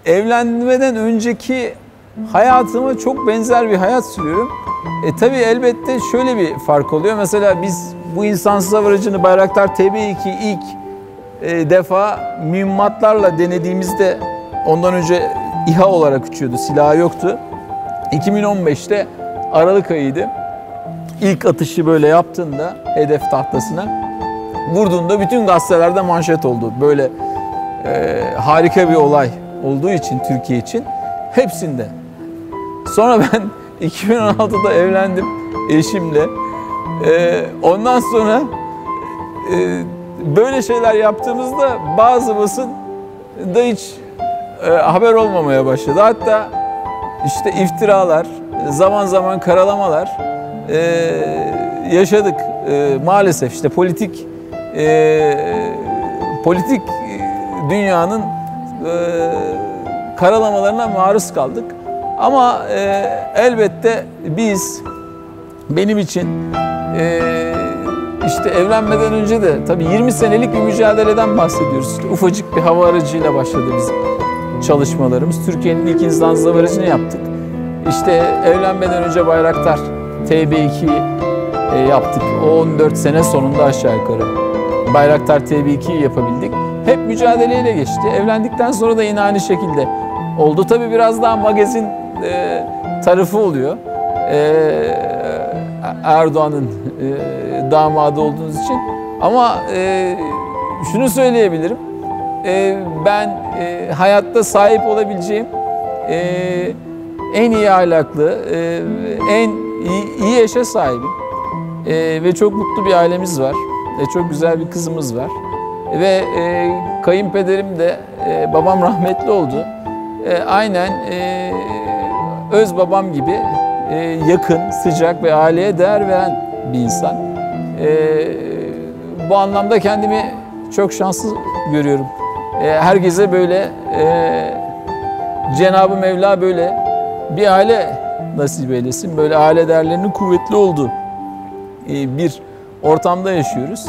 evlenmeden önceki hayatıma çok benzer bir hayat sürüyorum. Tabii elbette şöyle bir fark oluyor. Mesela biz bu insansız hava aracını Bayraktar TB2 ilk defa mühimmatlarla denediğimizde, ondan önce İHA olarak uçuyordu, silahı yoktu. 2015'te Aralık ayıydı. İlk atışı böyle yaptığında hedef tahtasına vurduğunda bütün gazetelerde manşet oldu. Böyle harika bir olay olduğu için Türkiye için hepsinde. Sonra ben 2016'da evlendim eşimle. Ondan sonra böyle şeyler yaptığımızda bazı basın da hiç haber olmamaya başladı. Hatta işte iftiralar, zaman zaman karalamalar yaşadık. Maalesef işte politik dünyanın karalamalarına maruz kaldık. Ama elbette benim için işte evlenmeden önce de tabii 20 senelik bir mücadeleden bahsediyoruz. İşte ufacık bir hava aracıyla başladı bizim çalışmalarımız. Türkiye'nin ilk insansız hava aracını yaptık. İşte evlenmeden önce Bayraktar TB2'yi yaptık. O 14 sene sonunda aşağı yukarı Bayraktar TB2'yi yapabildik. Hep mücadeleyle geçti. Evlendikten sonra da yine aynı şekilde oldu. Tabii biraz daha magazin tarafı oluyor. Erdoğan'ın damadı olduğunuz için. Ama şunu söyleyebilirim. Ben hayatta sahip olabileceğim en iyi ahlaklı, en iyi eşe sahibim. Ve çok mutlu bir ailemiz var. Çok güzel bir kızımız var. Ve kayınpederim de, babam rahmetli oldu. Aynen öz babam gibi yakın, sıcak ve aileye değer veren bir insan. Bu anlamda kendimi çok şanslı görüyorum. Herkese böyle Cenab-ı Mevla böyle bir aile nasip eylesin. Böyle aile değerlerinin kuvvetli olduğu bir ortamda yaşıyoruz.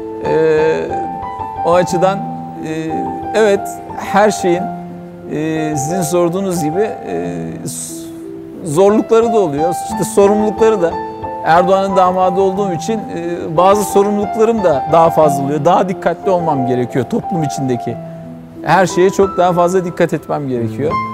O açıdan evet, her şeyin sizin sorduğunuz gibi zorlukları da oluyor. İşte sorumlulukları da, Erdoğan'ın damadı olduğum için bazı sorumluluklarım da daha fazla oluyor. Daha dikkatli olmam gerekiyor toplum içindeki. Her şeye çok daha fazla dikkat etmem gerekiyor.